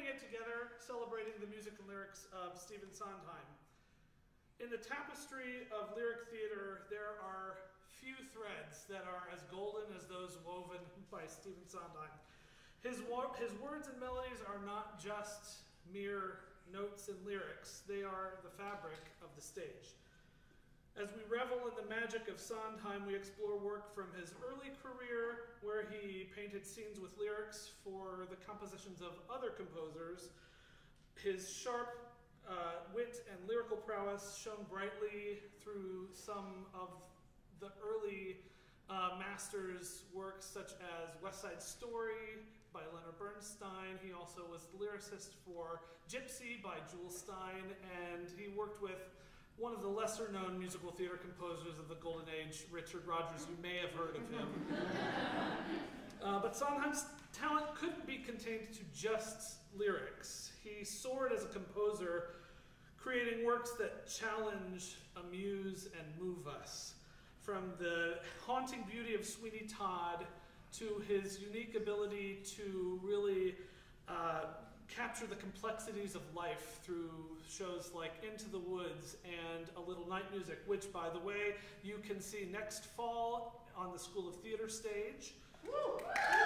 it together, celebrating the music and lyrics of Stephen Sondheim. In the tapestry of lyric theater, there are few threads that are as golden as those woven by Stephen Sondheim. His words and melodies are not just mere notes and lyrics, they are the fabric of the stage. As we revel in the magic of Sondheim, we explore work from his early career, where he painted scenes with lyrics for the compositions of other composers. His sharp wit and lyrical prowess shone brightly through some of the early masters' works, such as West Side Story by Leonard Bernstein. He also was the lyricist for Gypsy by Jules Stein, and he worked with one of the lesser-known musical theater composers of the Golden Age, Richard Rodgers. You may have heard of him. But Sondheim's talent couldn't be contained to just lyrics. He soared as a composer, creating works that challenge, amuse, and move us. From the haunting beauty of Sweeney Todd to his unique ability to really capture the complexities of life through shows like Into the Woods and A Little Night Music, which, by the way, you can see next fall on the School of Theater stage. Woo!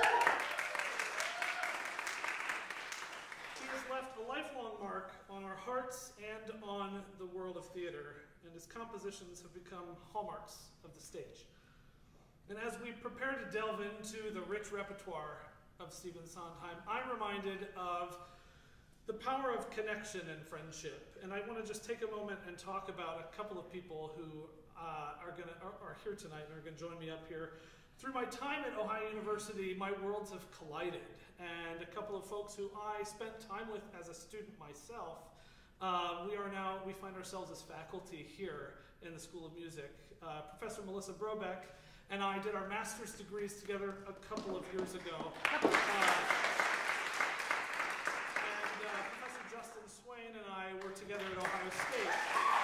He has left a lifelong mark on our hearts and on the world of theater, and his compositions have become hallmarks of the stage. And as we prepare to delve into the rich repertoire of Stephen Sondheim, I'm reminded of the power of connection and friendship. And I want to just take a moment and talk about a couple of people who are here tonight and are going to join me up here. Through my time at Ohio University, my worlds have collided, and a couple of folks who I spent time with as a student myself, we find ourselves as faculty here in the School of Music. Professor Melissa Brobeck and I did our master's degrees together a couple of years ago. Professor Justin Swain and I were together at Ohio State.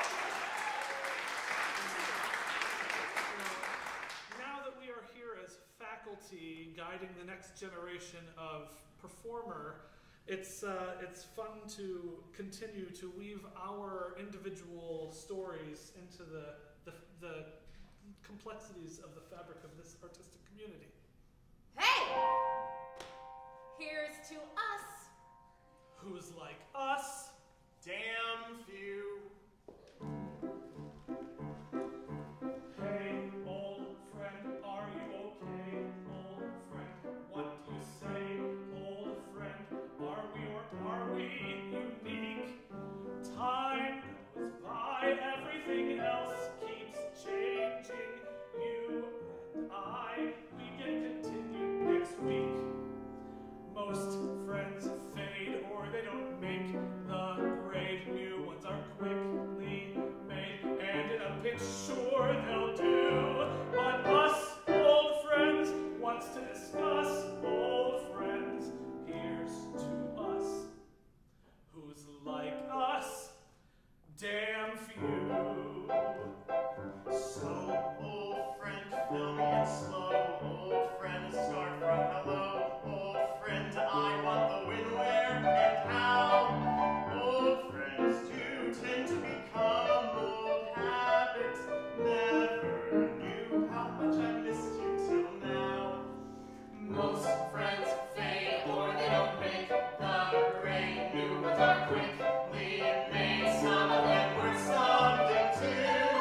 Now that we are here as faculty guiding the next generation of performer, it's fun to continue to weave our individual stories into the complexities of the fabric of this artistic community. Hey! Here's to us. Who's like us? Damn few. Hey, old friend, are you okay? Old friend, what do you say? Old friend, are we or are we unique? Time goes by, everything else keeps changing. You and I, we get continued next week. Most friends fade or they don't make the grade. New ones are quickly made, and in a pinch, sure they'll do. But us old friends wants to discuss old friends. Here's to us. Who's like us? Damn few. So, old friend, fill me in slow. Old friend, start from hello. Old friend, I want the when, where, and how. Old friends do tend to become old habits. Never knew how much I missed you till now. Most friends fade or they don't make the grade. New ones are quickly made. Some of them were something too.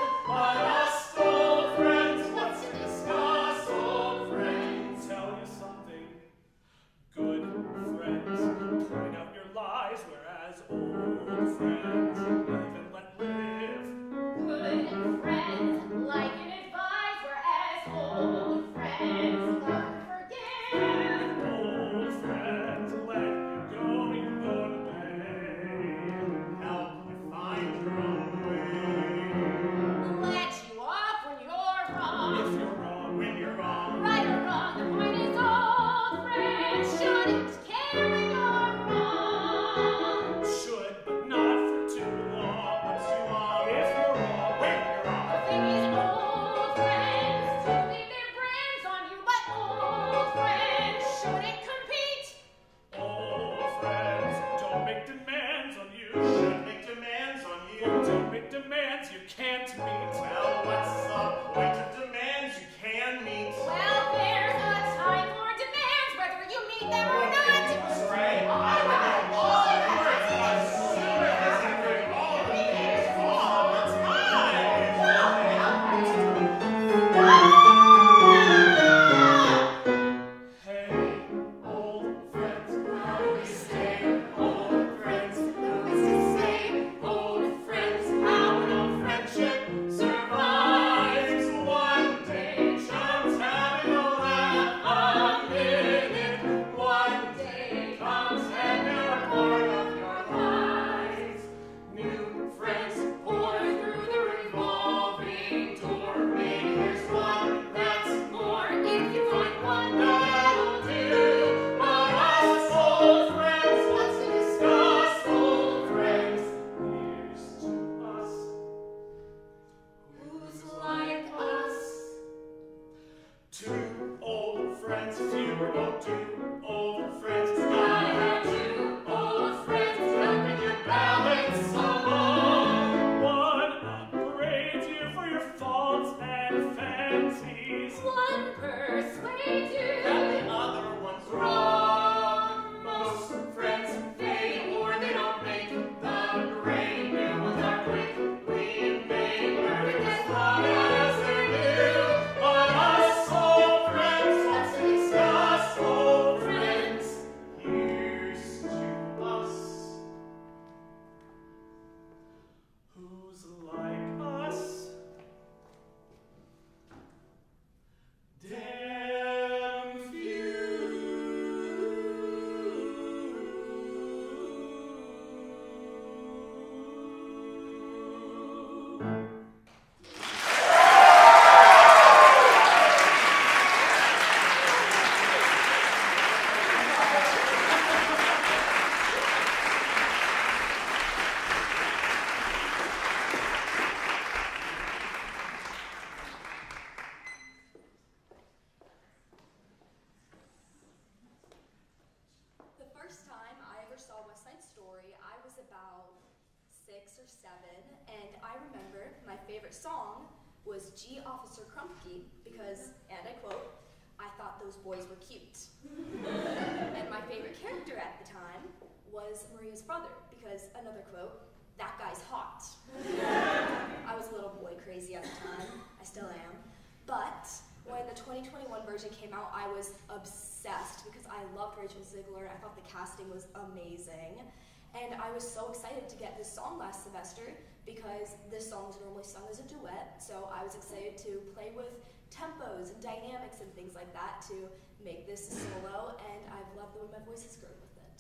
Song was G Officer Crumpkey because, and I quote, I thought those boys were cute. And my favorite character at the time was Maria's brother because, another quote, that guy's hot. I was a little boy crazy at the time, I still am, but when the 2021 version came out, I was obsessed because I loved Rachel Ziegler. I thought the casting was amazing. And I was so excited to get this song last semester because this song is normally sung as a duet, so I was excited to play with tempos and dynamics and things like that to make this a solo, and I've loved the way my voice has grown with it.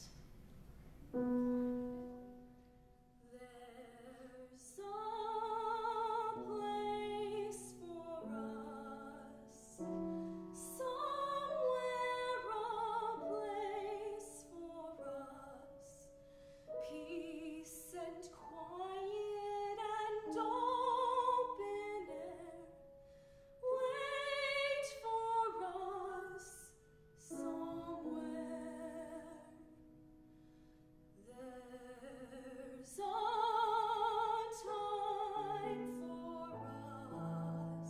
There's a place for us, somewhere a place for us, peace and quiet and open air, wait for us somewhere. There's a time for us,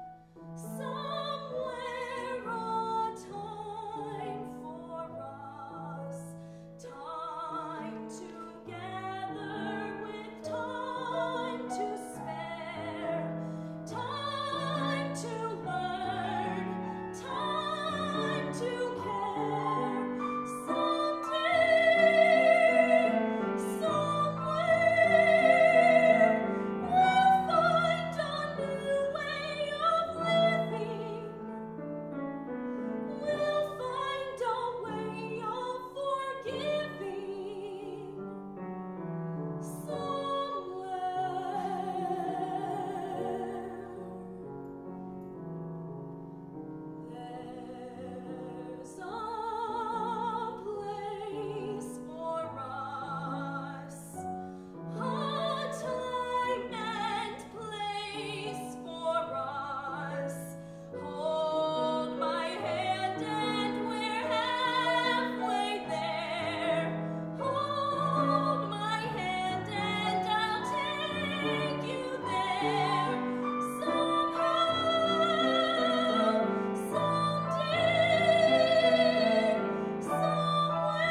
somewhere a time for us, time together with time to spare, time to learn, time to care. Someday, somewhere, we'll find a new way of living. We'll find a way of forgiving somewhere. There's a place for us, a time and place for us. Hold my hand and we're halfway there. Hold my hand and I'll take you there. Somehow, someday, somewhere.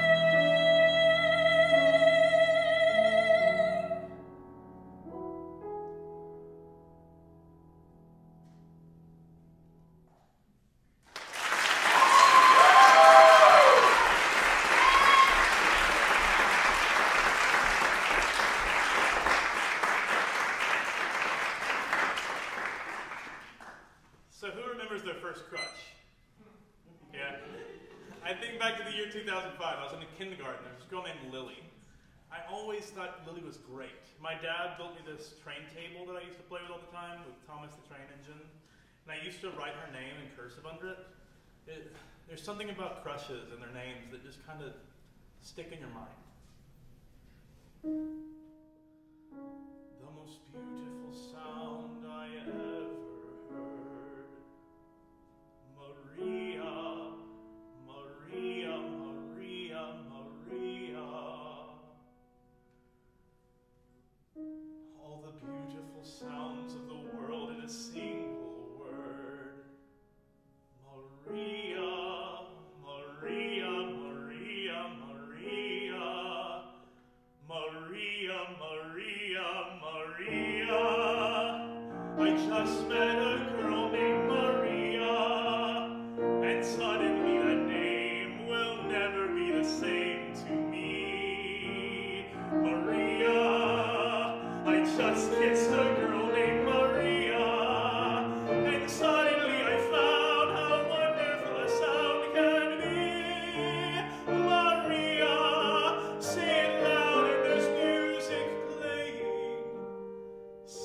So who remembers their first crush? Yeah. I think back to the year 2005. I was in kindergarten. There was this girl named Lily. I always thought Lily was great. My dad built me this train table that I used to play with all the time with Thomas the Train Engine. And I used to write her name in cursive under it. There's something about crushes and their names that just kind of stick in your mind. The most beautiful sound I ever heard. Maria, Maria, Maria, Maria. All the beautiful sounds of the world in a single word. Maria, Maria, Maria, Maria. Maria, Maria, Maria. I just met a girl named Maria, and suddenly that name will never be the same to me. Maria, I just kissed a girl named Maria, and suddenly I found how wonderful a sound can be. Maria, say it loud and there's music playing.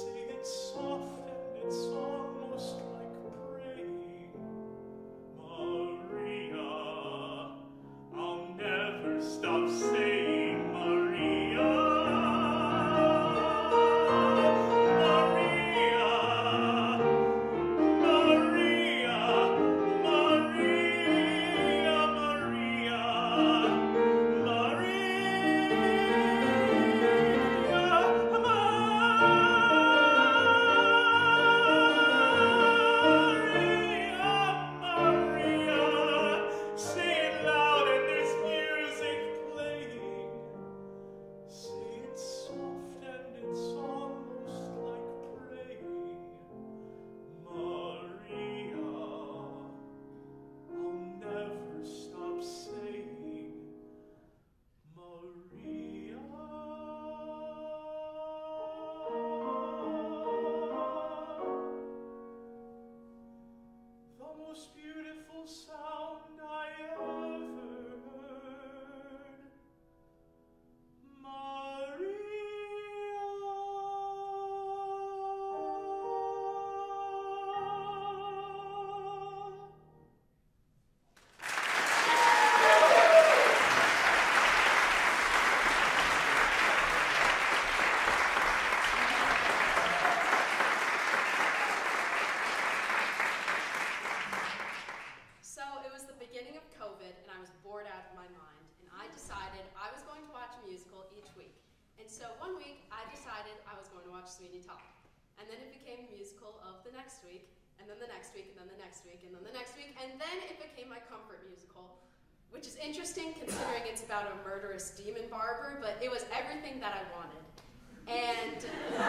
watch Sweeney Todd. And then it became a musical of the next week, and then the next week, and then the next week, and then the next week, and then it became my comfort musical, which is interesting considering it's about a murderous demon barber, but it was everything that I wanted. And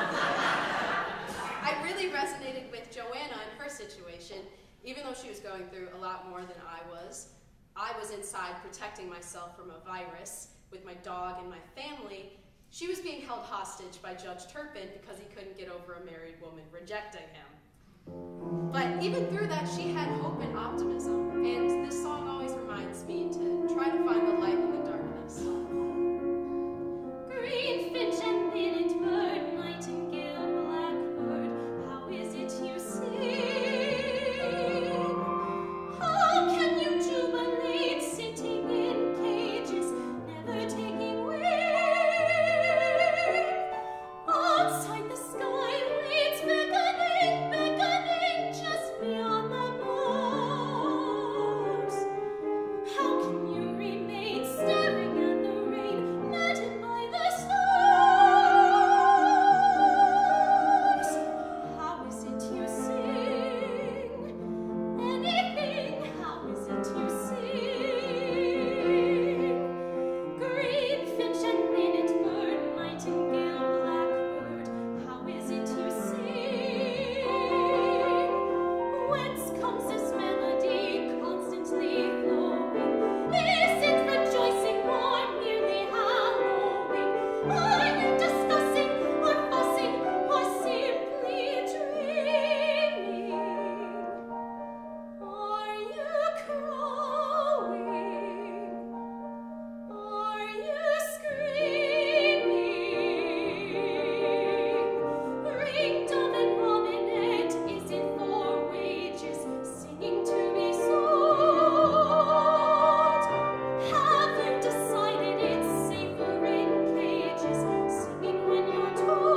I really resonated with Joanna and her situation, even though she was going through a lot more than I was. I was inside protecting myself from a virus with my dog and my family. She was being held hostage by Judge Turpin because he couldn't get over a married woman rejecting him. But even through that, she had hope and optimism, and this song always reminds me to try to find the light in the darkness. Green finch and linnet bird, nightingale, blackbird, how is it you sing? How can you jubilate sitting in cages, never taking wing? Outside the sky waits beckoning, beckoning just beyond the bars. How can you remain staring at the rain, maddened by the stars? How is it you sing anything? How is it you sing? Green finch and linnet bird, nightingale, blackbird, how is it you sing? Whence comes this melody constantly flowing? Is it rejoicing or merely hallowing? Are you discussing or fussing or simply dreaming? Are you crowing? Are you screaming? Ring dove and robinet, is it for wages, singing to be sold? Have you decided it's safer in cages, singing when you're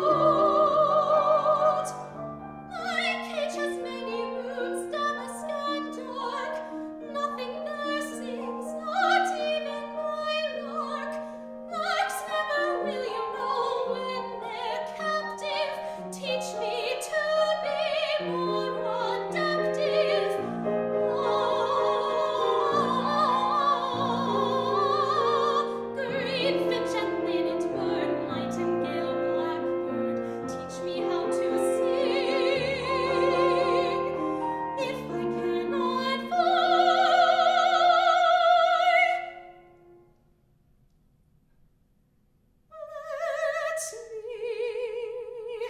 told? My cage has many rooms, damask and dark. Nothing there sings, not even my lark. Larks never will you know when they're captive. Teach me to be more adaptive. Green finch and linnet bird, nightingale, blackbird, teach me how to sing. If I cannot fly, let me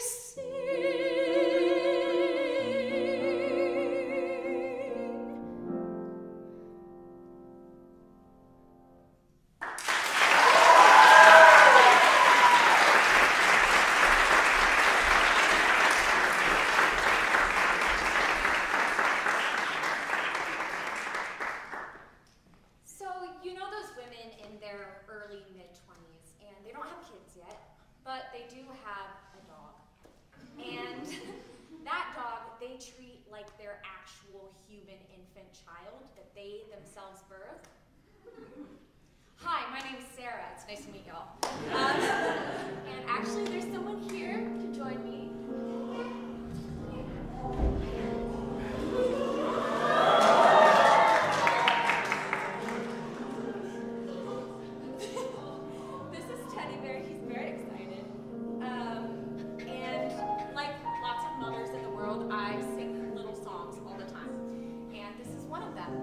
So, you know those women in their early mid-20s, and they don't have kids yet, but they do have a dog. And that dog, they treat like their actual human infant child that they themselves birth. Hi, my name's Sarah. It's nice to meet y'all. And actually, there's someone here to join me. This is Teddy Bear. He's very excited. And like lots of mothers in the world, I sing little songs all the time. And this is one of them.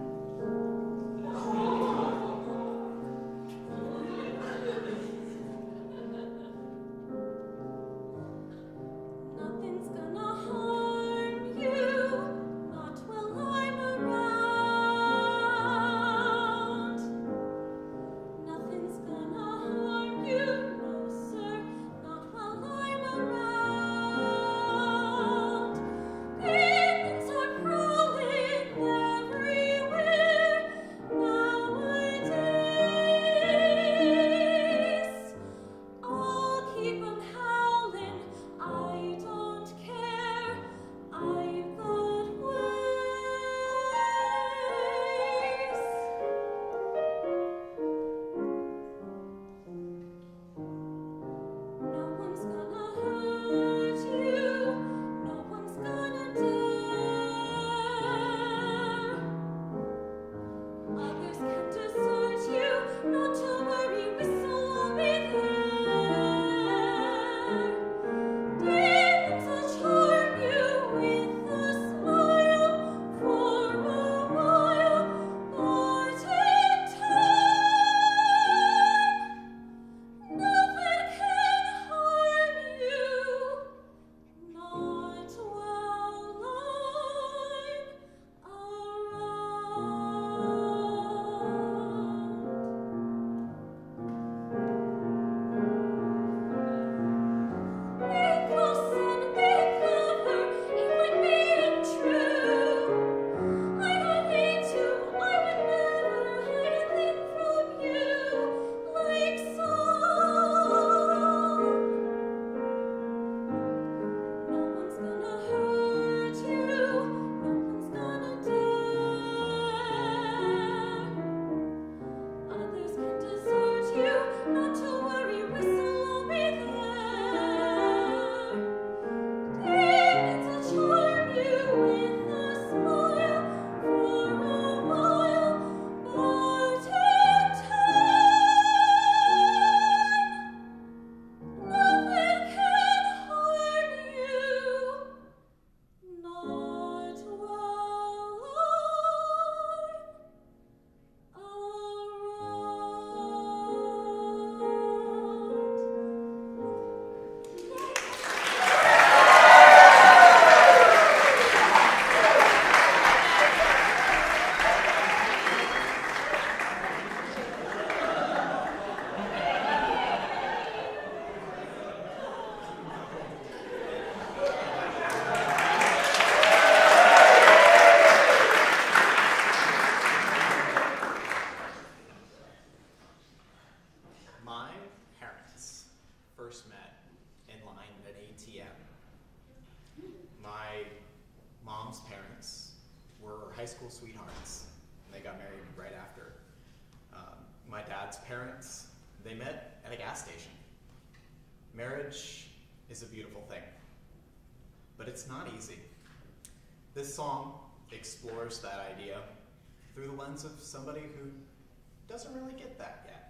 school sweethearts, and they got married right after. My dad's parents, they met at a gas station. Marriage is a beautiful thing, but it's not easy. This song explores that idea through the lens of somebody who doesn't really get that yet.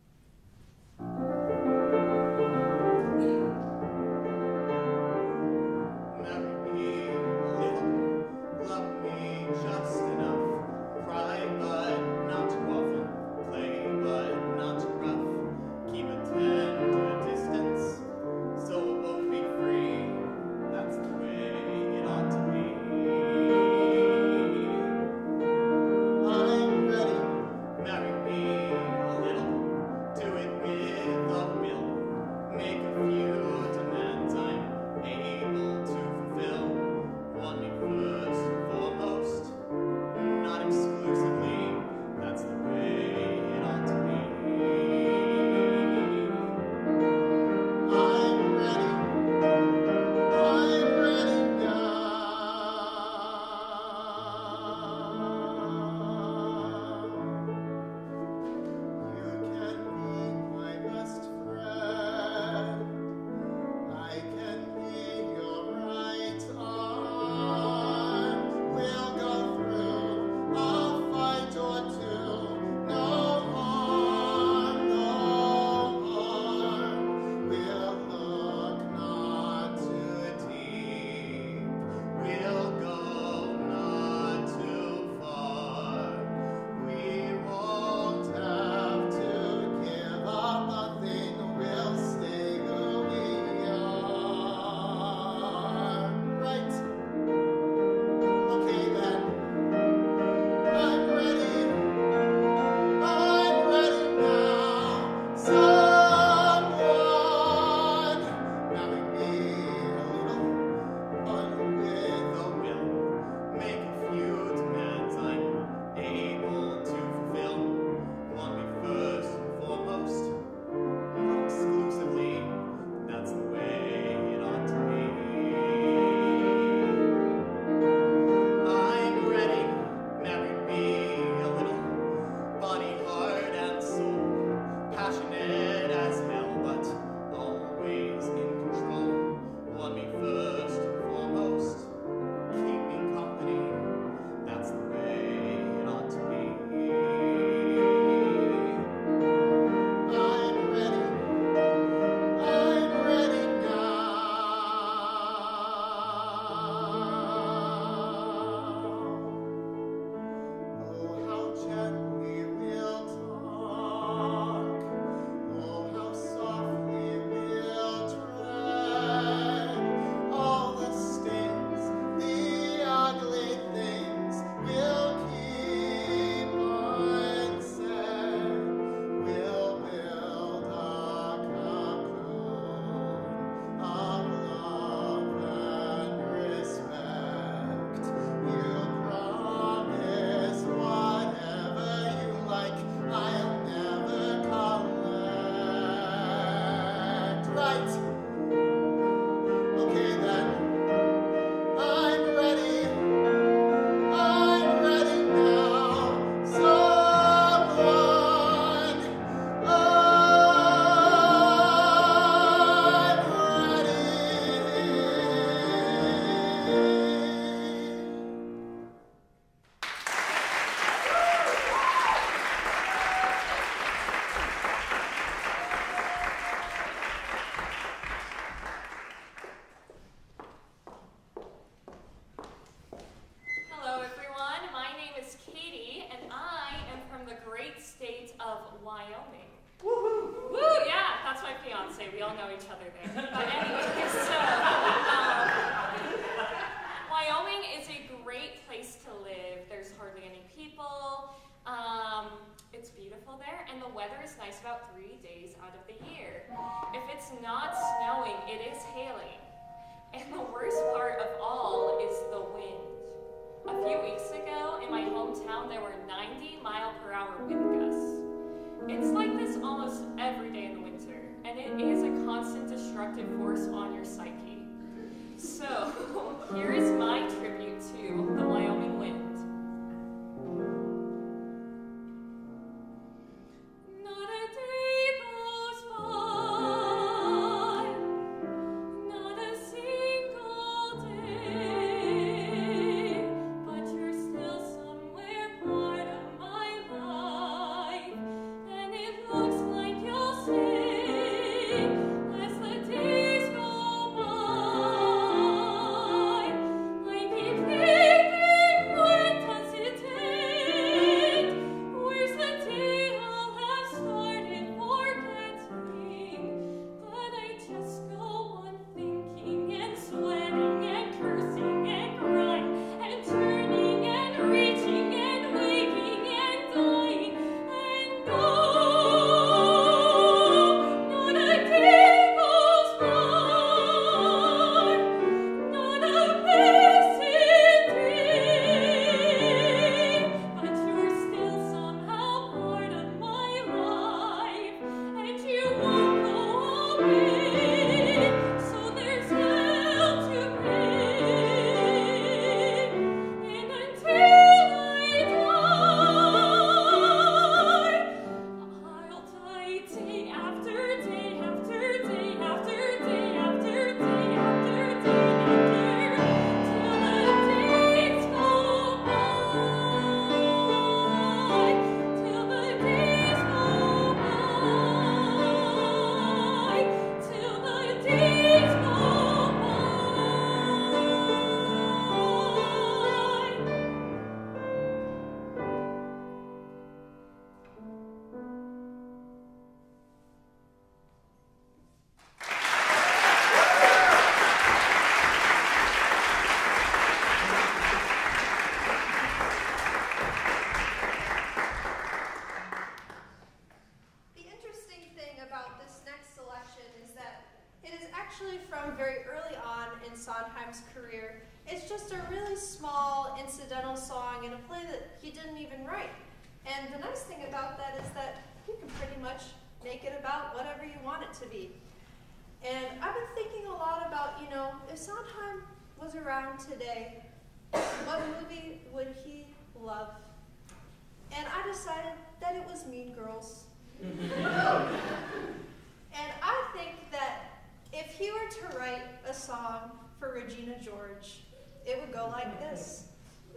Marry me a little, love me just enough, cry but not too often, play but not too rough, keep a tender distance, so we'll both be free, that's the way it ought to be. I'm ready, marry me a little, do it with a will, make a few demands I'm able to fulfill, want me first and foremost, not exclusively, that's the way it ought to be. I'm ready now. You can be my best friend. I can be your right arm. We'll go through a fight or two. No harm, no harm. We'll look not too deep. We'll go not too far. We won't have to give up nothing. We'll stay who we are. Right? Okay then. I'm ready. I'm ready now. Someone marry me a little, one with a will. Make a few demands I'm able to fulfill. Want me first and foremost, not exclusively. That's the way it ought to be. I'm ready, marry me a little, body, heart, and soul, passionate as hell, but always in control. Want me first and foremost, keep me company, that's the way it ought to be. I'm ready now. Oh, how gently we'll talk. Oh, how softly we'll tread. All the stings, the ugly things we'll keep unsaid. We'll build a cocoon of love and respect. You promise whatever you like, I'll never collect. Right? Okay then. I'm ready now. Someone, I'm Hello everyone, my name is Katie and I am from the great state of Wyoming. Woo! Yeah, that's my fiance. We all know each other there. But anyway, so Wyoming is a great place to live. There's hardly any people. It's beautiful there and the weather is nice about 3 days out of the year. If it's not snowing, it is hailing. And the worst part of all is the wind. A few weeks ago, in my hometown, there were 90-mile-per-hour wind gusts. It's like this almost every day in the winter, and it is a constant destructive force on your psyche. So, here is my tribute to the Wyoming wind. career. It's just a really small incidental song in a play that he didn't even write. And the nice thing about that is that you can pretty much make it about whatever you want it to be. And I've been thinking a lot about, you know, if Sondheim was around today, what movie would he love? And I decided that it was Mean Girls. And I think that if he were to write a song for Regina George, it would go like this.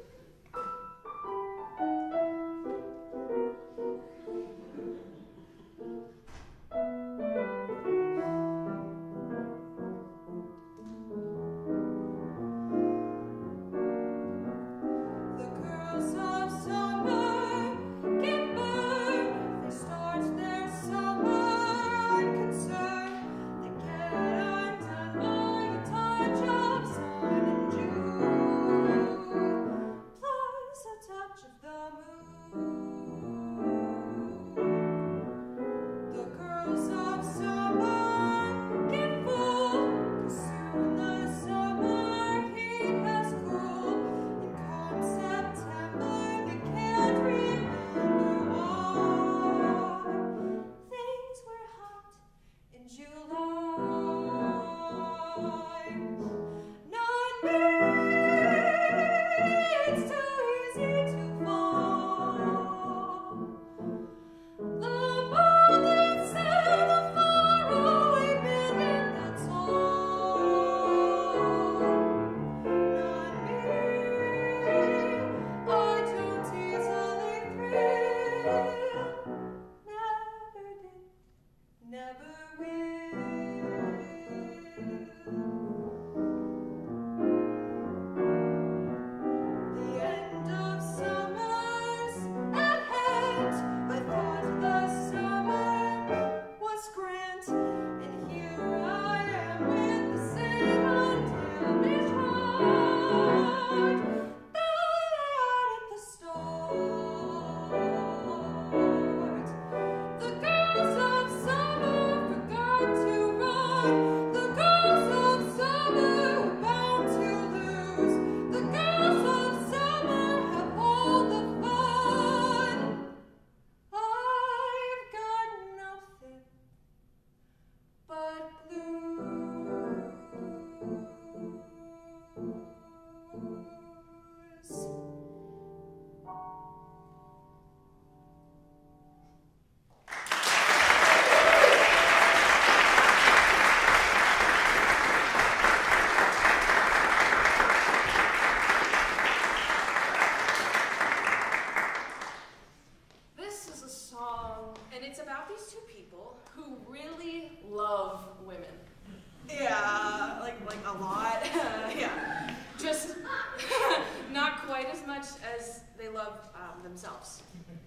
themselves.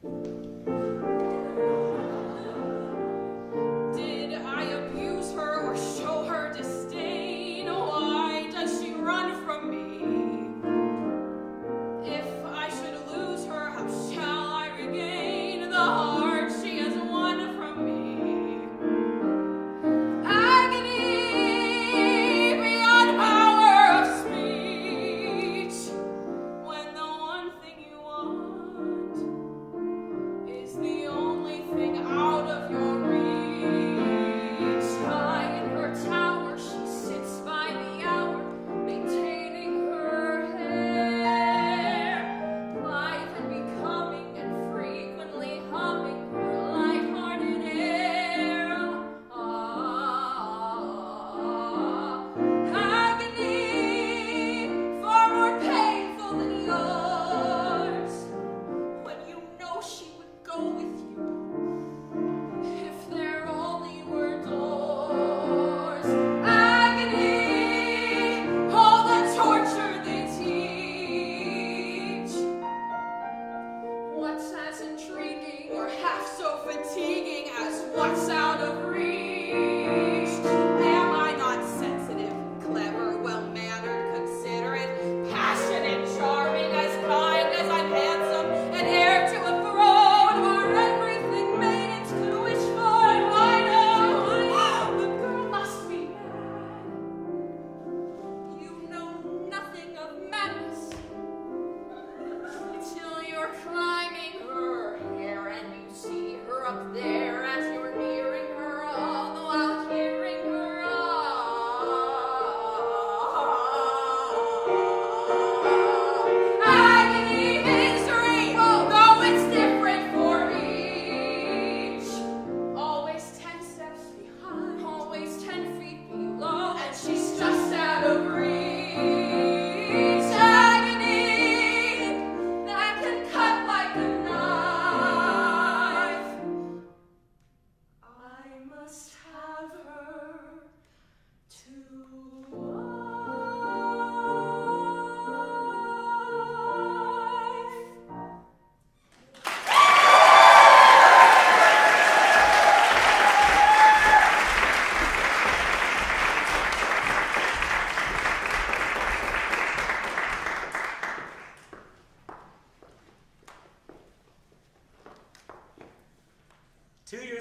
Did I abuse her or show her disdain? Why does she run from me? If I should lose her, how shall I regain the heart she has won from me? Agony beyond power of speech, when the one thing you want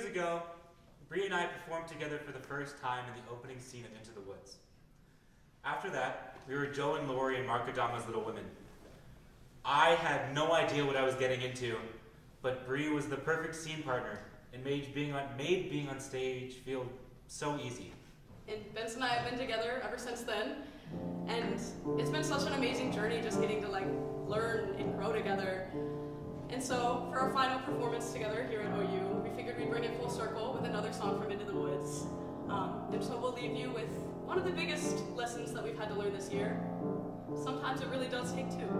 ago, Bree and I performed together for the first time in the opening scene of Into the Woods. After that, we were Joe and Lori in Mark Adama's Little Women. I had no idea what I was getting into, but Bree was the perfect scene partner and made being on stage feel so easy. And Vince and I have been together ever since then, and it's been such an amazing journey just getting to learn and grow together. And so for our final performance together here at OU, we figured we'd bring it full circle with another song from Into the Woods. And so we'll leave you with one of the biggest lessons that we've had to learn this year. Sometimes it really does take two.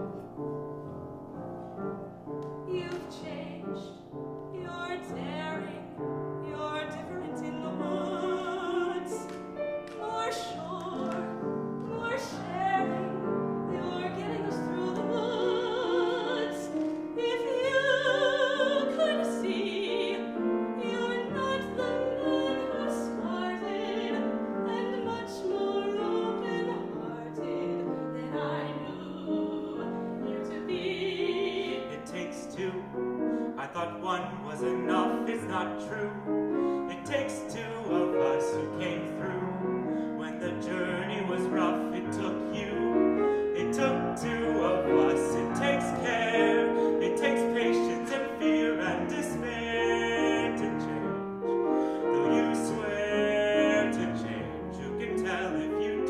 You've changed, you're daring, you're different in the woods. More sure, more sharing, you're getting us through the woods. If you could see, you're not the man who started, and much more open-hearted than I knew you to be. It takes two. I thought one was enough. It's not true. It takes two of us who came through. When the journey was rough, it took you. It took two of us. It takes care. It takes patience and fear and despair to change. Though you swear to change, you can tell if you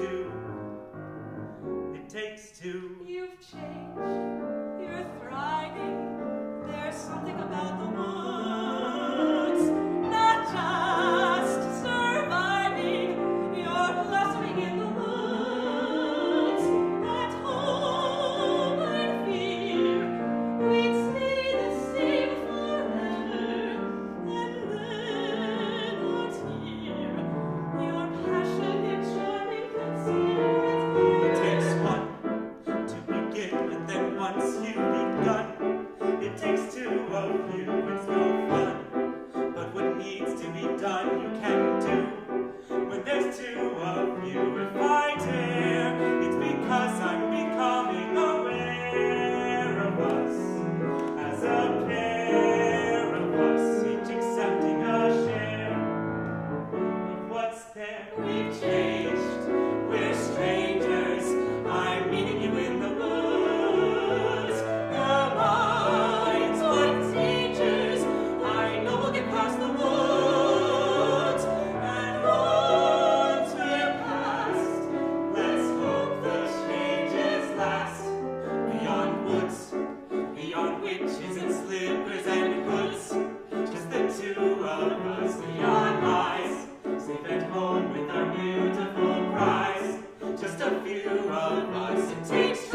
do. It takes two. You've changed, you're thriving, there's something about the woods, not just surviving, you're blossoming in the woods. At home I fear we'd stay the same forever, and then out here, your passionate, charming conceit. It takes one to begin, and then once you've begun, it takes two of you. It's no fun, but what needs to be done, you can do. When there's two of you, if I dare, it's because I'm becoming aware of us as a pair of us, each accepting a share of what's there. We've changed, we're strangers. I'm meeting you in the woods. The minds or dangers, I know we'll get past the woods. And once we're past, let's hope the changes last. Beyond woods, beyond witches and slippers and hoods, just the two of us, beyond lies, safe at home with our beautiful prize. Just a few of us. It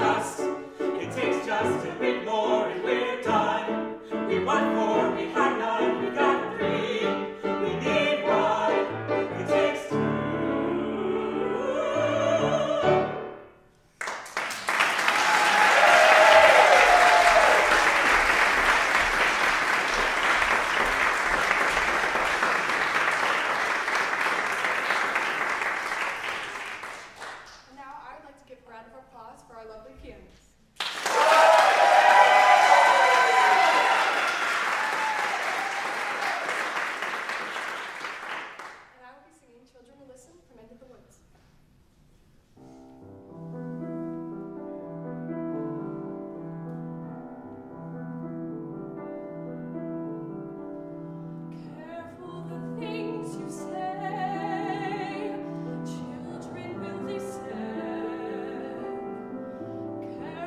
takes just a bit more and we're done. We want four, we had none, we got three, we need one. It takes two. And now I would like to give a round of applause for our lovely pianists. And I will be singing Children Will Listen from Into the Woods. Careful the things you say, children will listen.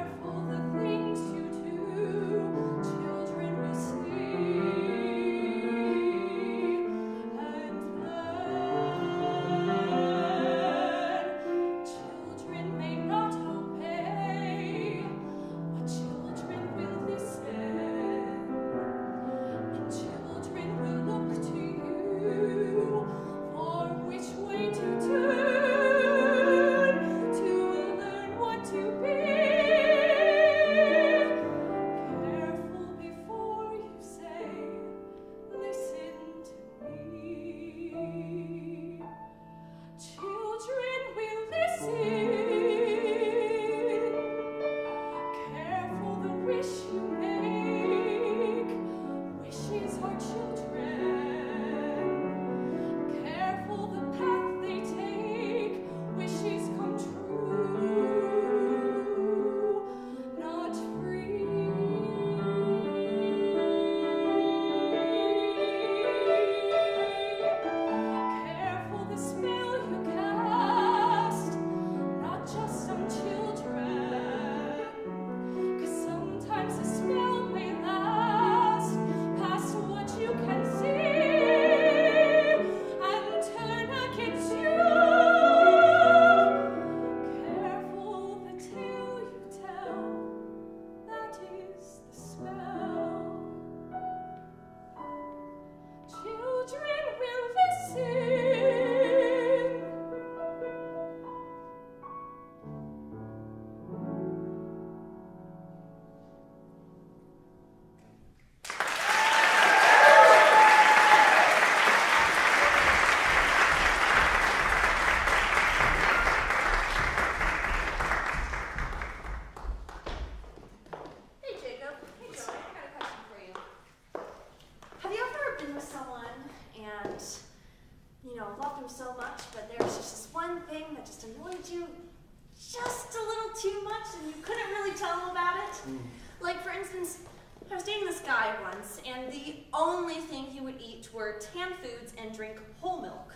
and you couldn't really tell them about it. Like, for instance, I was dating this guy once, and the only thing he would eat were canned foods and drink whole milk.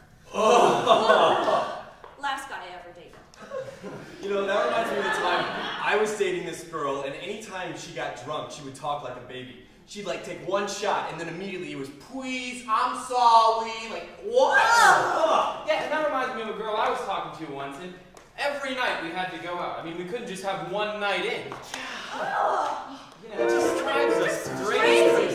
Last guy I ever dated. You know, that reminds me of the time I was dating this girl, and anytime she got drunk, she would talk like a baby. She'd like take one shot, and then immediately it was, please, I'm sorry, like, what? Yeah, and that reminds me of a girl I was talking to once, and every night we had to go out. I mean, we couldn't just have one night in. You know, it just drives us crazy.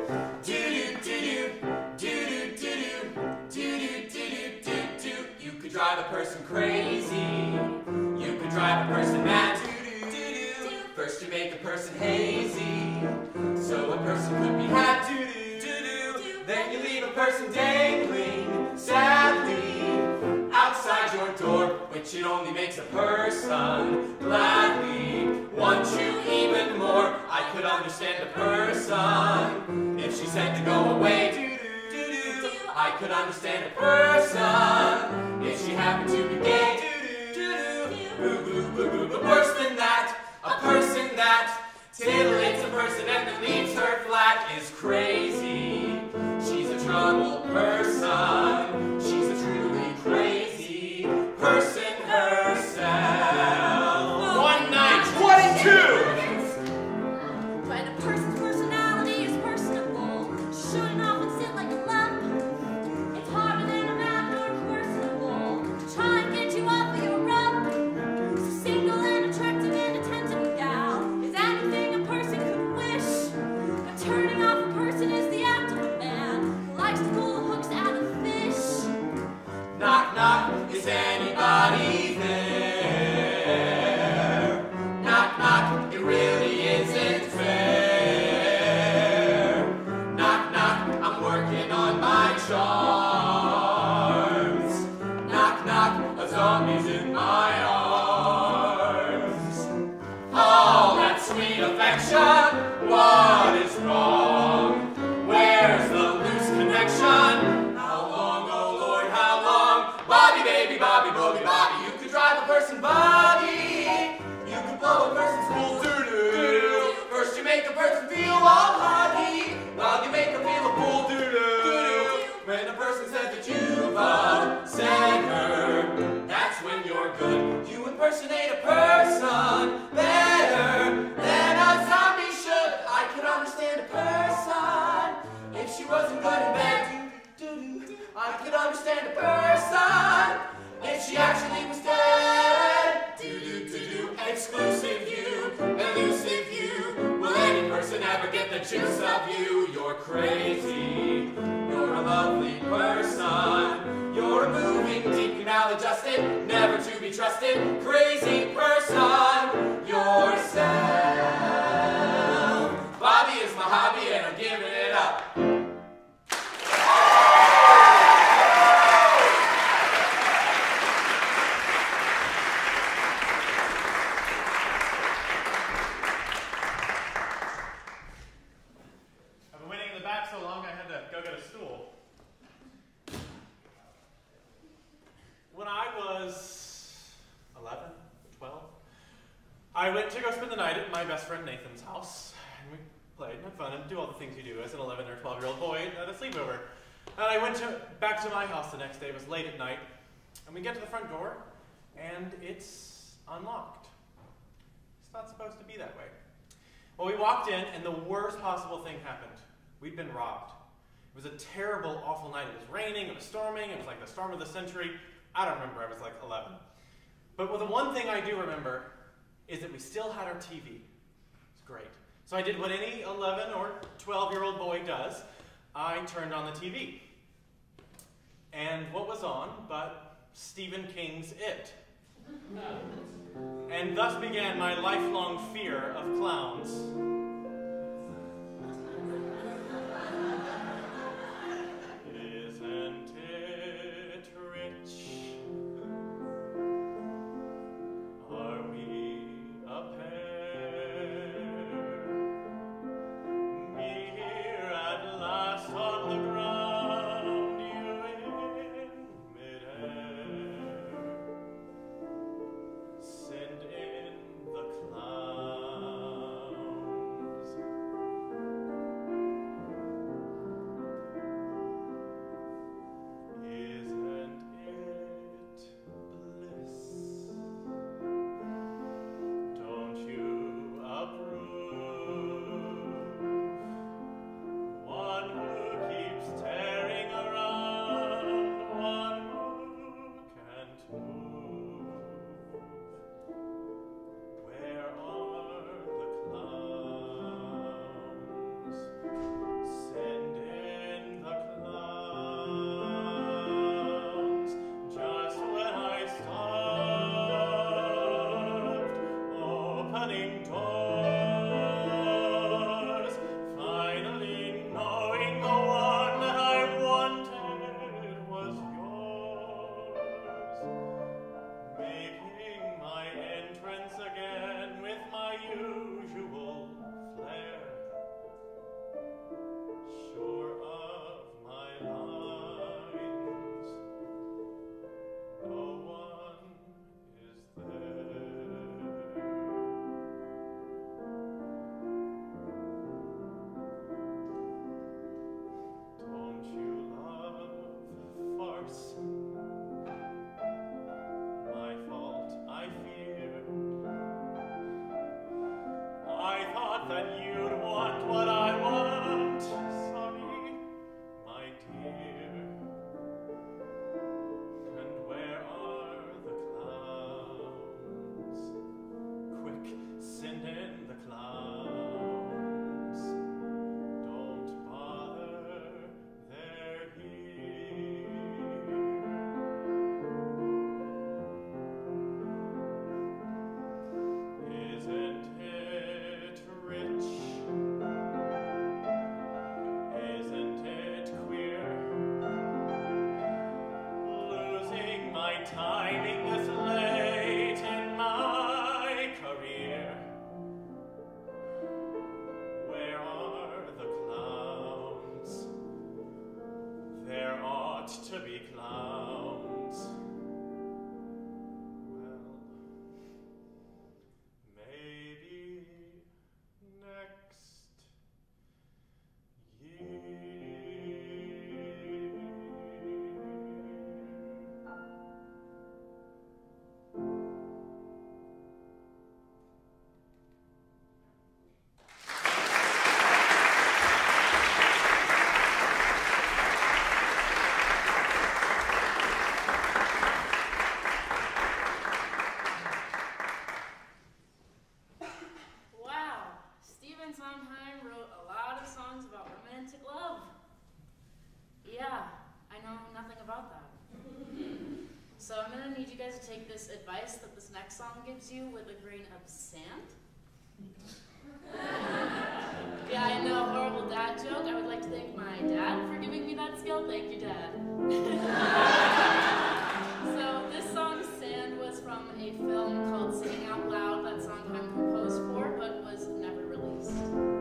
You could drive a person crazy. You could drive a person mad. First you make a person hazy, so a person could be had. Then you leave a person dangling, sadly, outside your door, which it only makes a person gladly want you even more. I could understand a person if she said to go away. I could understand a person if she happened to be gay. But worse than that, a person that titillates a person and then leaves her flat is crazy. She's a troubled person. She's a truly crazy person herself. One night, 22! When a person's personality is personable, shouldn't often sit like a lump. It's harder than a map or personable to try and get you off of your rump. So single and attractive and attentive gal is anything a person could wish. But turning off a person is the act of a man who likes to pull the hooks out of fish. Knock, knock, is anybody there? Knock, knock, it really isn't fair. Knock, knock, I'm working on my charms. Knock, knock, a zombie's in my arms. All that sweet affection, what is wrong? Where's the loose connection? How long, oh Lord, how long? Bobby, baby, Bobby, Bobby, Bobby. You could drive a person body. You could blow a person's full doo-doo. First you make a person feel all huggy, while you make her feel a full doo-doo. When a person says that you've upset her, that's when you're good. You impersonate a person better than a zombie should. I could understand a person if she wasn't good in bed. I could understand a person if she actually was dead. Exclusive you, elusive you. Will any person ever get the juice of you? You're crazy. You're a lovely person. You're a moving, deep canal adjusted, never to be trusted, crazy person. Yourself. Bobby is my hobby and I'm giving it up. I've been waiting in the back so long I had to go get a stool. When I was 11, 12, I went to go spend the night at my best friend Nathan's house, and we played and had fun and do all the things you do as an 11 or 12-year-old boy at a sleepover. And I went back to my house the next day. It was late at night, and we get to the front door, and it's unlocked. It's not supposed to be that way. Well, we walked in, and the worst possible thing happened. We'd been robbed. It was a terrible, awful night. It was raining, it was storming, it was like the storm of the century. I don't remember, I was like 11. But the one thing I do remember is that we still had our TV. It's great. So I did what any 11 or 12-year-old boy does. I turned on the TV. And what was on but Stephen King's It. And thus began my lifelong fear of clowns. Isn't it rich? Are we a pair? Me here at last on the ground, you in midair. Send in the clown. opening doors, finally knowing the one that I wanted was yours, making my entrance again with my usual flair, sure of my lines, no one is there. Don't you love farce? My fault, I fear. I thought that you'd want what I want. Sorry, my dear. And where are the clowns? Quick, send in the clowns. Don't bother, they're here. Isn't it rich? Isn't it queer? Losing my timing this late in my career. Where are the clowns? There ought to be clowns. Well, maybe next Wow, Stephen Sondheim wrote a lot of songs about romantic love. Yeah, I know nothing about that. So I'm gonna need you guys to take this advice that this next song gives you with a grain of sand. Yeah, I know, horrible dad joke. I would like to thank my dad for giving me that skill. Thank you, Dad. So this song, Sand, was from a film called Singing Out Loud that Sondheim composed for, but was never released.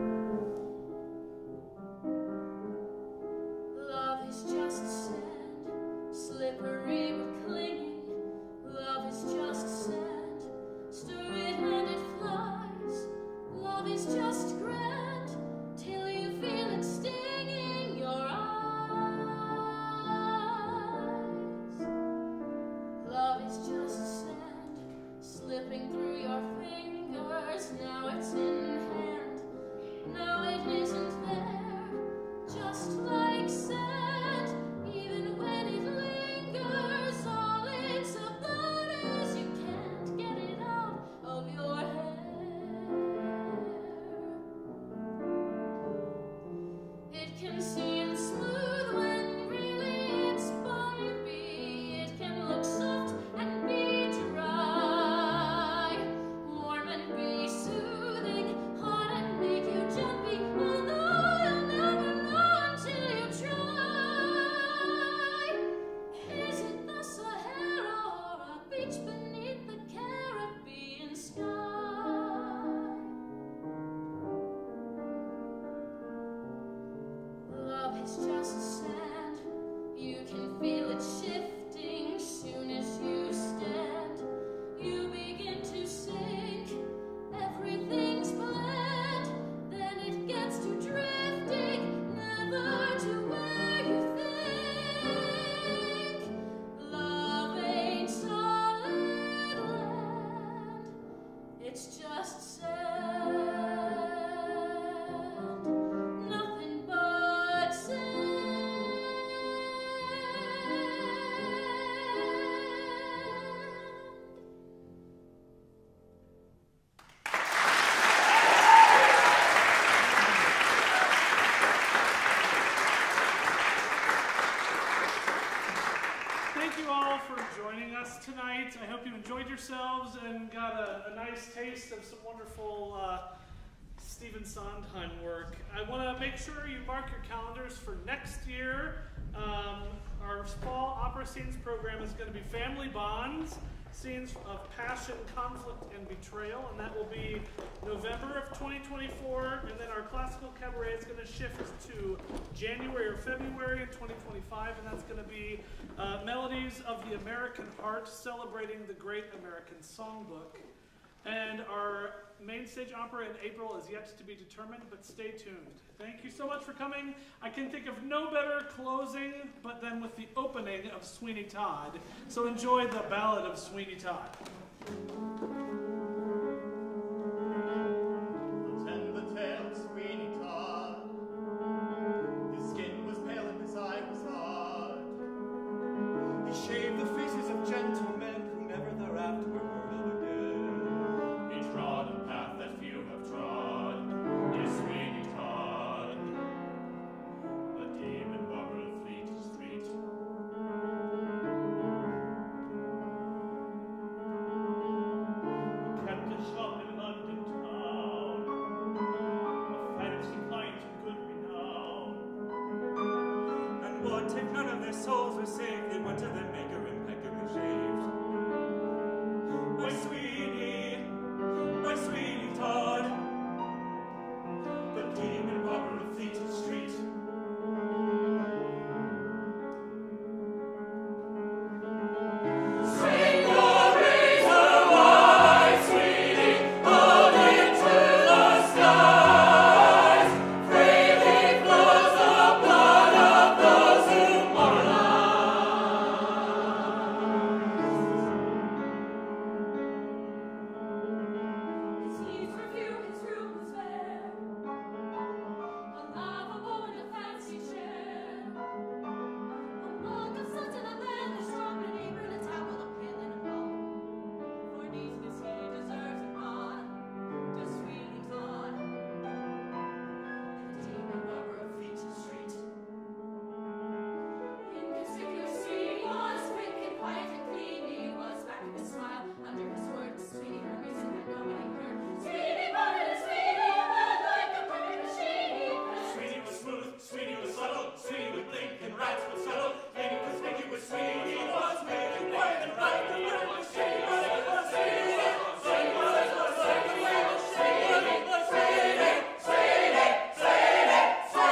Love is just sand, slippery but clinging. Love is just sand, stir it and it flies. Love is just grand, till you feel it stinging your eyes. Love is just sand, slipping through your fingers. Now it's in hand, now it isn't there. Just like sand, even when it lingers, all it's about is you can't get it out of your hair. It can seem smooth when really it's bumpy. It can look soft and be dry, warm and be soothing, hot and make you jumpy. Although you'll never know until you try. Is it the Sahara or a beach beneath the Caribbean sky? Love is just sand, you can feel it shifting soon as you stand. You begin to sink, everything's bland, then it gets to drifting, never to where you think. Love ain't solid land, it's just sand, nothing but sand. Thank you all for joining us tonight. I hope you enjoyed yourselves and got a nice taste of some wonderful wonderful Stephen Sondheim work. I want to make sure you mark your calendars for next year. Our fall opera scenes program is going to be Family Bonds, scenes of passion, conflict, and betrayal, and that will be November of 2024, and then our classical cabaret is going to shift to January or February in 2025, and that's going to be Melodies of the American Heart, celebrating the great American songbook. And our main stage opera in April is yet to be determined, but stay tuned. Thank you so much for coming. I can think of no better closing but then with the opening of Sweeney Todd. So enjoy the Ballad of Sweeney Todd. Tell the tale of Sweeney Todd. His skin was pale and his eye was odd. He shaved the faces of gentlemen who never thereafter were heard of again. He trod a path that few have trod. Yes, Sweeney Todd, the demon barber of Fleet Street. He kept a shop in London town, a fancy client in good renown, and would take none of their souls were saved. They went to their maker impeccably shaved. My Sweeney Todd, the demon robber of Fleet Street. Swing your razor wide, Sweeney, hold it to the skies. Freely flows the blood of those who moralize. His needs were few, his room was bare, a lavabo and a fancy chair, a mug of suds and a leather strop, an apron, a towel, a pin, and a mop. For neatness he deserves a nod to Sweeney Todd, the demon barber of Fleet Street. Inconspicuous Sweeney was, quick and quiet and clean. He was back with a smile under his words. Sweeney heard reason that nobody heard. Sweeney barber and Sweeney were like a perfect machine. Sweeney was smooth, Sweeney was subtle, Sweeney would blink and rats would scuttle. Inconspicuous Sweeney was quick and quiet and right. The other one Sweeney was Sweeney was Sweeney was Sweeney was Sweeney was Sweeney, Sweeney, Sweeney,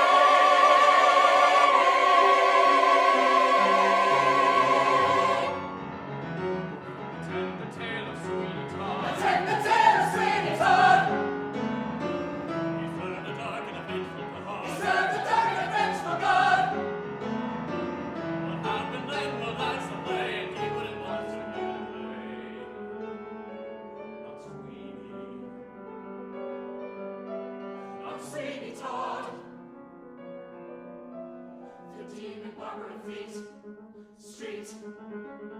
Attend the tale of Sweeney Todd. Attend the tale of Sweeney Todd. He served a dark and a vengeful He God. served the dark and vengeful God. What happened then? Well, that's the way. He wouldn't want to be the way. Not Sweeney. Not Sweeney Todd, the demon barber of Fleet Street.